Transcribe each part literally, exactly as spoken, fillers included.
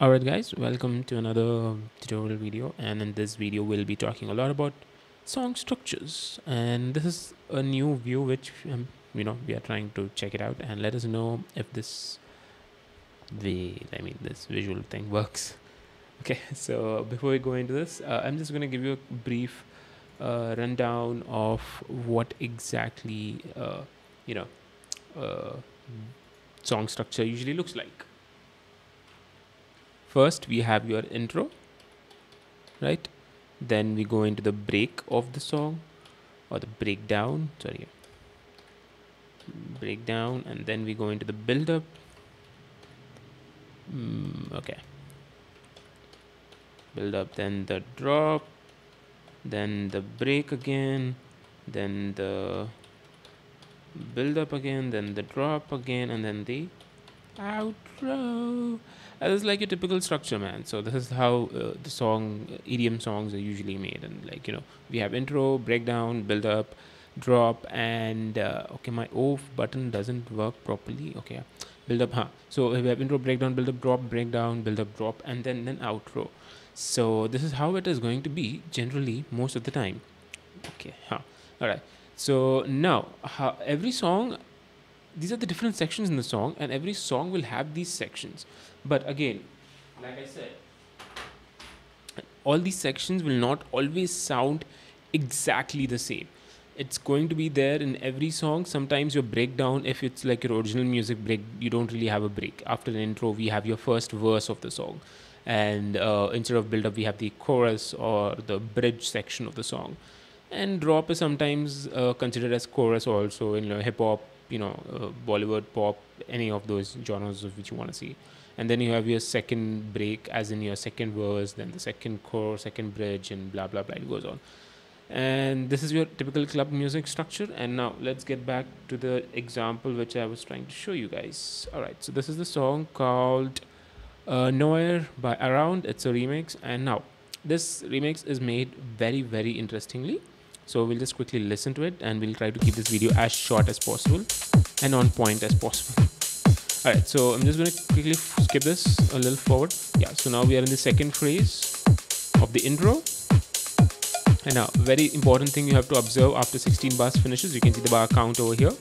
Alright guys, welcome to another tutorial video, and in this video we'll be talking a lot about song structures, and this is a new view which um, you know we are trying to check it out and let us know if this the I mean this visual thing works. Okay, so before we go into this, uh, I'm just going to give you a brief uh, rundown of what exactly uh, you know uh, song structure usually looks like. First, we have your intro, right? Then we go into the break of the song, or the breakdown, sorry, breakdown, and then we go into the build up. Mm, okay. Build up, then the drop, then the break again, then the build up again, then the drop again, and then the outro. That is like a typical structure, man. So this is how uh, the song uh, E D M songs are usually made, and like you know we have intro, breakdown, build up, drop, and uh, okay, my off button doesn't work properly. Okay, build up, huh? So we have intro, breakdown, build up, drop, breakdown, build up, drop, and then then outro. So this is how it is going to be generally most of the time. Okay, huh? All right. So now how every song, these are the different sections in the song, and every song will have these sections. But again, like I said, all these sections will not always sound exactly the same. It's going to be there in every song. Sometimes your breakdown, if it's like your original music break, you don't really have a break. After the intro, we have your first verse of the song, and uh, instead of build up, we have the chorus or the bridge section of the song. And drop is sometimes uh, considered as chorus also in you know, hip hop, you know, uh, Bollywood, pop, any of those genres of which you want to see. And then you have your second break, as in your second verse, then the second chorus, second bridge, and blah blah blah. It goes on. And this is your typical club music structure. And now let's get back to the example which I was trying to show you guys. All right, so this is the song called uh, Nowhere by Around. It's a remix, and now this remix is made very very interestingly. So we'll just quickly listen to it, and we'll try to keep this video as short as possible and on point as possible. All right, so I'm just going to quickly skip this a little forward. Yeah, so now we are in the second phrase of the intro. And now, very important thing you have to observe after sixteen bars finishes. You can see the bar count over here.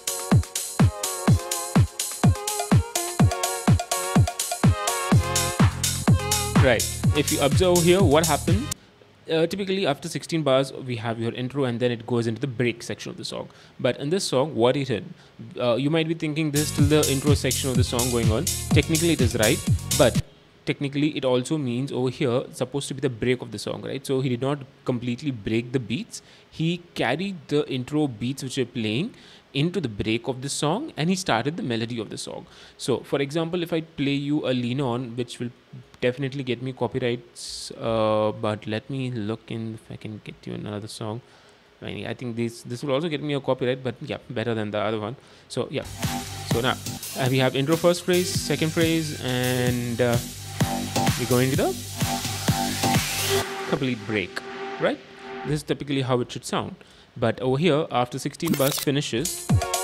Right, if you observe here, what happened? Uh, typically after sixteen bars we have your intro, and then it goes into the break section of the song. But in this song, what it did, uh, you might be thinking this is still the intro section of the song going on. Technically it is right, but technically it also means over here it's supposed to be the break of the song, right? So he did not completely break the beats. He carried the intro beats which are playing into the break of the song, and he started the melody of the song. So for example, if I play you a Lean On, which will definitely get me copyrights, uh, but let me look in if I can get you another song. I mean, I think this this will also get me a copyright, but yeah, better than the other one. So yeah, so now uh, we have intro, first phrase, second phrase, and uh, we go into the complete break, right? This is typically how it should sound. But over here, after sixteen bars finishes,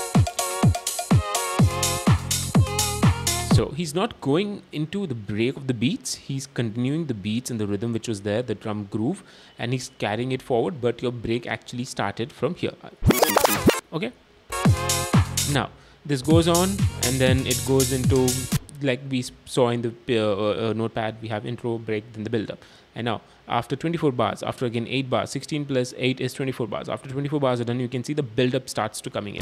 so he's not going into the break of the beats. He's continuing the beats and the rhythm which was there, the drum groove, and he's carrying it forward. But your break actually started from here. Okay. Now this goes on, and then it goes into, like we saw in the uh, uh, notepad, we have intro, break, then the build up. And now after twenty-four bars, after again eight bars, sixteen plus eight is twenty-four bars. After twenty-four bars are done, you can see the build up starts to coming in.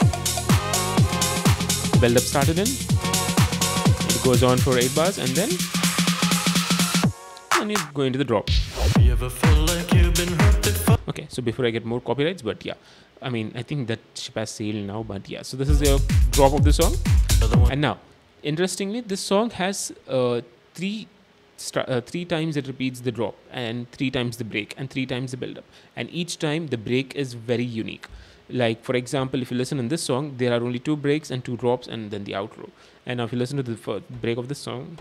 Build up started in. It goes on for eight bars, and then and you go into the drop. You ever feel like you've been hurt before? Okay, so before I get more copyrights, but yeah, I mean I think that ship has sailed now. But yeah, so this is a drop of the song, and now interestingly, this song has uh, three. Uh, three times it repeats the drop, and three times the break, and three times the build up, and each time the break is very unique. Like for example, if you listen in this song, there are only two breaks and two drops, and then the outro. And now if you listen to the first break of this song,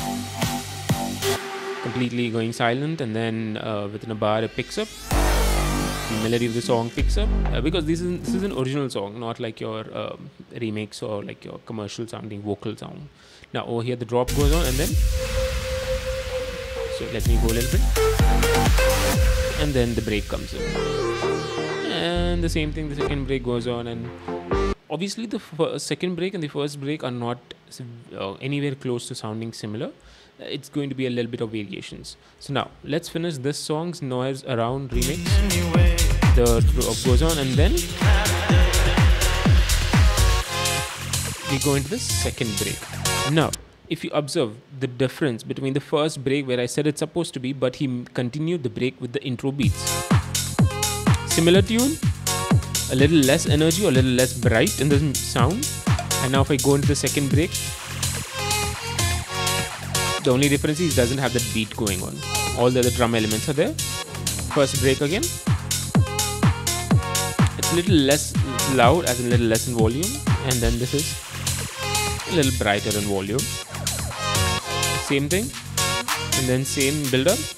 completely going silent, and then uh, within a bar it picks up, the melody of the song picks up, uh, because this is this is an original song, not like your uh, remix or like your commercial sounding vocal sound. Now over here the drop goes on, and then So let me go a little bit, and then the break comes in, and the same thing, the second break goes on, and obviously the f- second break and the first break are not uh, anywhere close to sounding similar. It's going to be a little bit of variations. So now let's finish this song's Noise Around remix. The drop goes on, and then we go into the second break. Now if you observe the difference between the first break, where I said it's supposed to be, but he m- continued the break with the intro beats. Similar tune, a little less energy or a little less bright in the m- sound. And now if I go into the second break, the only difference is it doesn't have that beat going on. All the other drum elements are there. First break again, it's a little less loud, as in a little less in volume, and then this is a little brighter in volume. Same thing, and then same build up,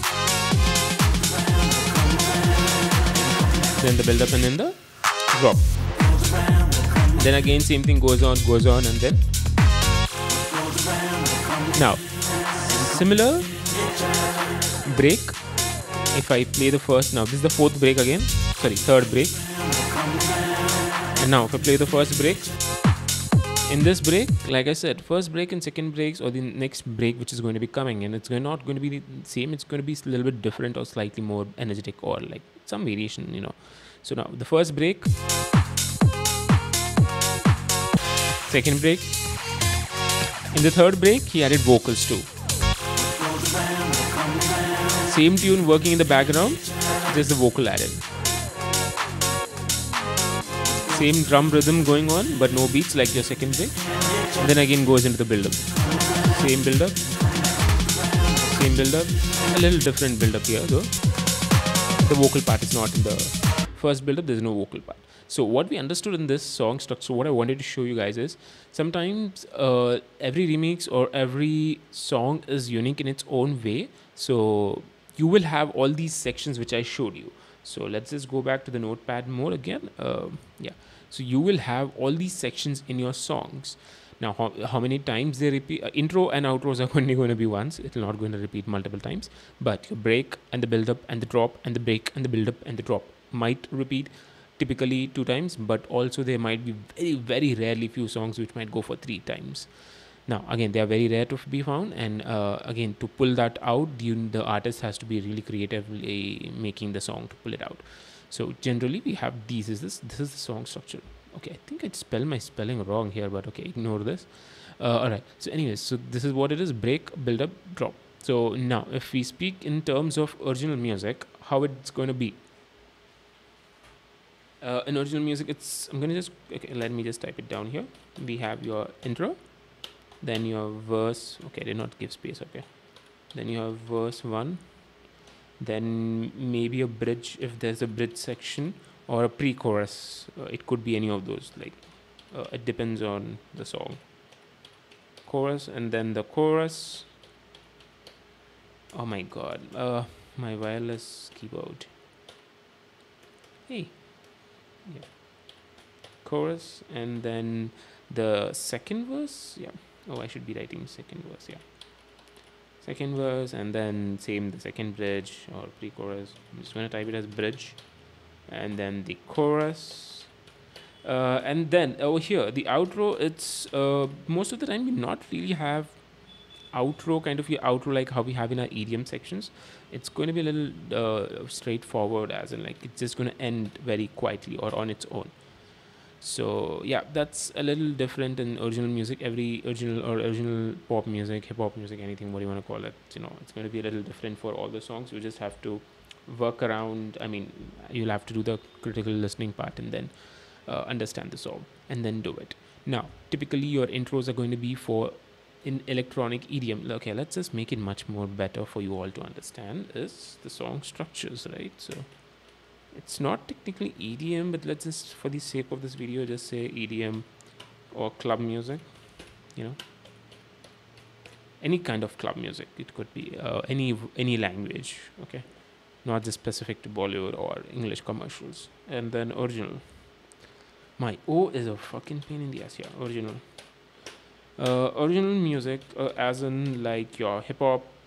then the build up, and then the drop. Then again same thing goes on, goes on, and then now similar break. If I play the first, now this is the fourth break again, sorry, third break. And now if I play the first break, in this break, like I said, first break and second breaks, or the next break which is going to be coming in, it's going not going to be the same. It's going to be a little bit different or slightly more energetic, or like some variation, you know. So now the first break, second break. In the third break, he added vocals too. Same tune working in the background, just the vocal added. Same drum rhythm going on, but no beats like your second break. And then again goes into the build-up. Same build-up. Same build-up. A little different build-up here though. The vocal part is not in the first build-up, there's no vocal part. So what we understood in this song structure, what I wanted to show you guys is, sometimes uh, every remix or every song is unique in its own way. So you will have all these sections which I showed you. So let's just go back to the notepad more again. Uh, yeah. So you will have all these sections in your songs. Now, how, how many times they repeat? Uh, intro and outros are only going to be once. It's not going to repeat multiple times. But your break and the build-up and the drop and the break and the build-up and the drop might repeat typically two times. But also there might be very, very rarely few songs which might go for three times. Now, again, they are very rare to be found. And uh, again, to pull that out, you, the artist has to be really creatively making the song to pull it out. So generally, we have these. Is this this is the song structure? Okay, I think I'd spell my spelling wrong here, but okay, ignore this. Uh, all right. So anyways, so this is what it is: break, build up, drop. So now, if we speak in terms of original music, how it's going to be. Uh, in original music, it's I'm gonna just okay. Let me just type it down here. We have your intro, then your verse. Okay, did not give space. Okay, then you have verse one. Then maybe a bridge if there's a bridge section, or a pre-chorus. Uh, it could be any of those. Like uh, it depends on the song. Chorus, and then the chorus. Oh my god, uh, my wireless keyboard. Hey, yeah. Chorus, and then the second verse. Yeah. Oh, I should be writing second verse. Yeah. Second verse, and then same the second bridge or pre-chorus. I'm just going to type it as bridge, and then the chorus, uh, and then over here the outro. It's uh, most of the time we not really have outro kind of your outro like how we have in our E D M sections. It's going to be a little uh, straightforward, as in like it's just going to end very quietly or on its own. So yeah, that's a little different in original music. Every original or original pop music, hip hop music, anything, what you want to call it, you know, it's going to be a little different for all the songs. You just have to work around. I mean, you'll have to do the critical listening part and then uh, understand the song and then do it. Now, typically your intros are going to be for in electronic E D M. Okay, let's just make it much more better for you all to understand is the song structures, right? So it's not technically E D M, but let's just, for the sake of this video, just say E D M or club music, you know, any kind of club music. It could be uh, any any language, okay, not just specific to Bollywood or English commercials. And then original. My O is a fucking pain in the ass. Yeah, original. Uh, original music, uh, as in like your hip hop,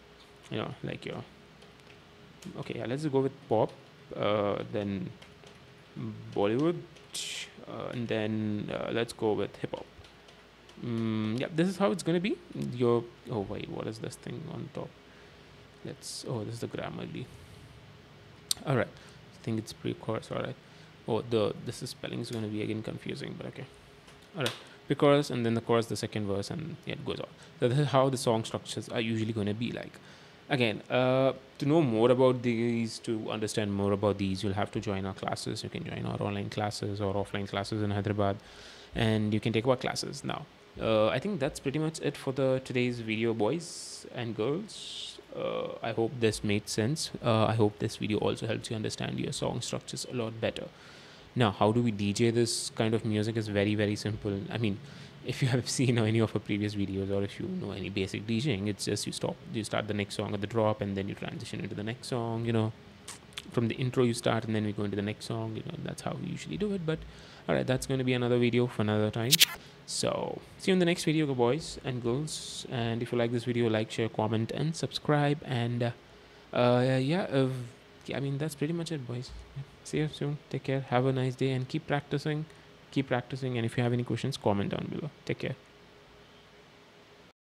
you know, like your, okay, yeah, let's just go with pop, uh, then Bollywood, uh, and then uh, let's go with hip hop. Mm, yeah, this is how it's gonna be. Your, oh wait, what is this thing on top? Let's, oh, this is the Grammarly. All right, I think it's pre-chorus. All right. Oh, the this is spelling is gonna be again confusing, but okay. All right, pre-chorus and then the chorus, the second verse, and yeah, it goes on. So this is how the song structures are usually gonna be like. Again, uh, to know more about these, to understand more about these, you'll have to join our classes. You can join our online classes or offline classes in Hyderabad, and you can take our classes now. uh, I think that's pretty much it for the today's video, boys and girls. uh, I hope this made sense. uh, I hope this video also helps you understand your song structures a lot better. Now, how do we D J this kind of music is very, very simple. I mean, if you have seen any of our previous videos, or if you know any basic DJing, it's just you stop, you start the next song at the drop, and then you transition into the next song. You know, from the intro you start, and then we go into the next song. You know, that's how we usually do it. But all right, that's going to be another video for another time. So see you in the next video, boys and girls. And if you like this video, like, share, comment, and subscribe. And uh, uh, yeah, uh, yeah, I mean that's pretty much it, boys. See you soon. Take care. Have a nice day and keep practicing. Keep practicing. And if you have any questions, comment down below. Take care.